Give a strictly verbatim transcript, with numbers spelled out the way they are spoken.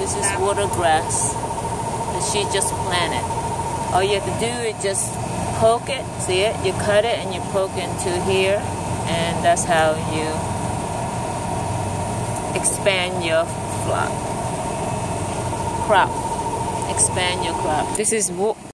This is water grass that she just planted. All you have to do is just poke it, see it? You cut it and you poke into here, and that's how you expand your crop. Expand your crop. This is